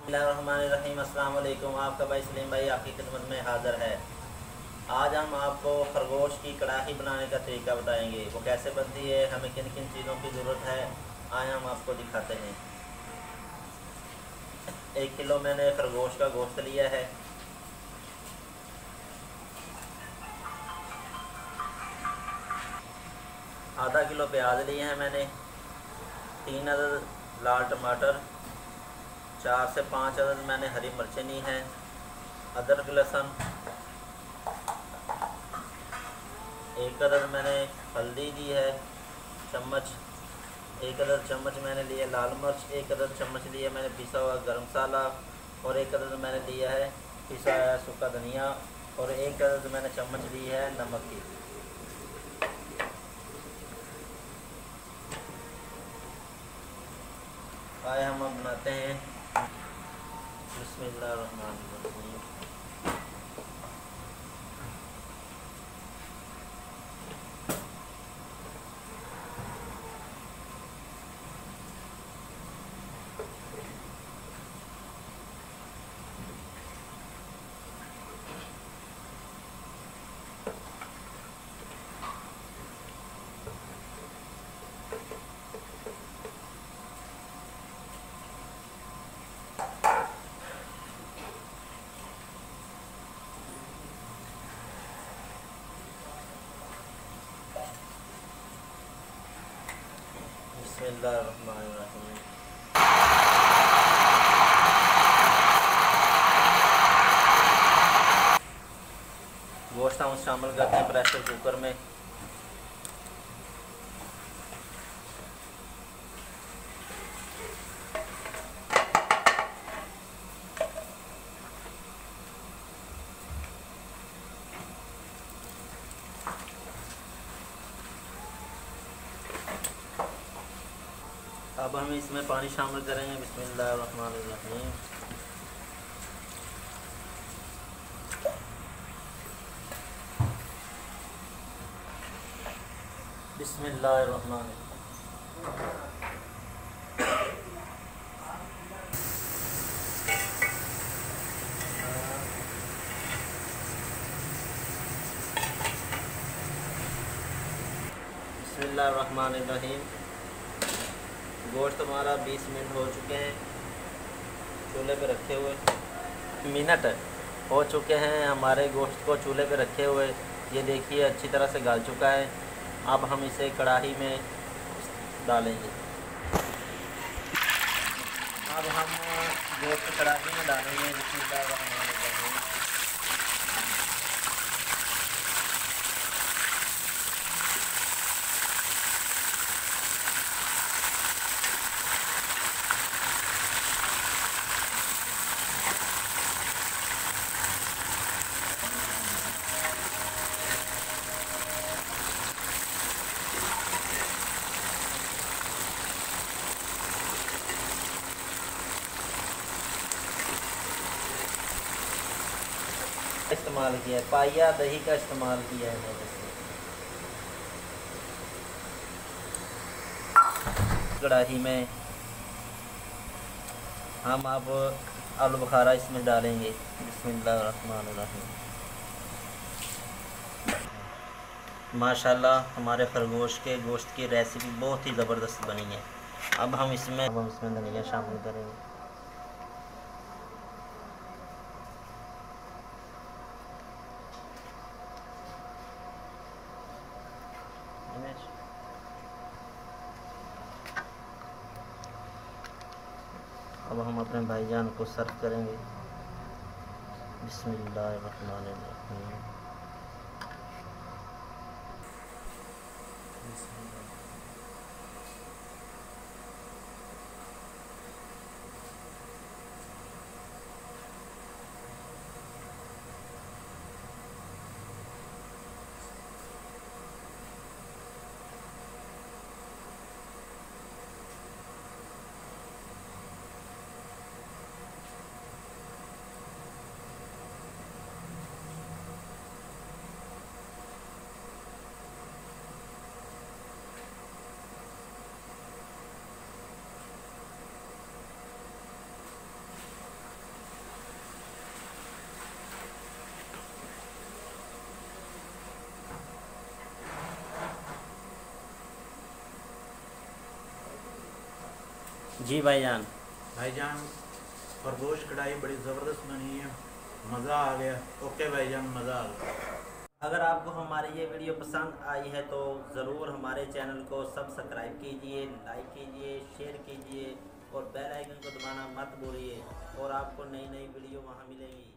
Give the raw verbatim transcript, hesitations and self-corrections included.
बिस्मिल्लाहिर्रहमानिर्रहीम। अस्सलाम वालेकुम। आपका भाई सलीम भाई आपकी खिदमत में हाज़िर है। आज हम आपको खरगोश की कड़ाही बनाने का तरीका बताएंगे। वो कैसे बनती है, हमें किन किन चीज़ों की ज़रूरत है, आए हम आपको दिखाते हैं। एक किलो मैंने खरगोश का गोश्त लिया है। आधा किलो प्याज लिए हैं मैंने। तीन अदद लाल टमाटर, चार से पाँच अदद मैंने हरी मिर्चें ली हैं। अदरक लहसुन, एक अदद मैंने हल्दी दी है चम्मच, एक अदद चम्मच मैंने लिया लाल मिर्च, एक अदद चम्मच लिया मैंने पिसा हुआ गरम मसाला, और एक अदद मैंने लिया है पिसा हुआ सूखा धनिया, और एक अदद मैंने चम्मच ली है नमक की। आए हम अब बनाते हैं। बिस्मिल्लाहिर्रहमानिर्रहीम। बिस्मिल्लाहिर्रहमानिर्रहीम। गोश्त हम शामिल करते हैं प्रेशर कुकर में। अब हम इसमें पानी शामिल करेंगे। बिस्मिल्लाहिर्रहमानिर्रहीम। बिस्मिल्लाहिर्रहमानिर्रहीम। बिस्मिल्लाहिर्रहमानिर्रहीम। गोश्त हमारा बीस मिनट हो चुके हैं चूल्हे पे रखे हुए। मिनट हो चुके हैं हमारे गोश्त को चूल्हे पे रखे हुए। ये देखिए अच्छी तरह से गल चुका है। अब हम इसे कढ़ाई में डालेंगे। अब हम गोश्त कढ़ाई में डालेंगे। बिस्मिल्लाहिर्रहमानिर्रहीम। इस्तेमाल किया है, पाइया दही का इस्तेमाल किया है मैंने। कढ़ाई में हम अब आलू बुखारा इसमें डालेंगे। बिस्मिल्लाहिर्रहमानिर्रहीम। माशाल्लाह हमारे खरगोश के गोश्त की रेसिपी बहुत ही ज़बरदस्त बनी है। अब हम इसमें अब हम इसमें धनिया शामिल करेंगे। अब हम अपने भाईजान को सर्व करेंगे। बिस्मिल्लाहिर्रहमानिर्रहीम। जी भाईजान। भाईजान खरगोश कढ़ाई बड़ी ज़बरदस्त बनी है, मज़ा आ गया। ओके भाईजान, मज़ा आ गया। अगर आपको हमारी ये वीडियो पसंद आई है तो ज़रूर हमारे चैनल को सब्सक्राइब कीजिए, लाइक कीजिए, शेयर कीजिए और बेल आइकन को दबाना मत भूलिए और आपको नई नई वीडियो वहाँ मिलेंगी।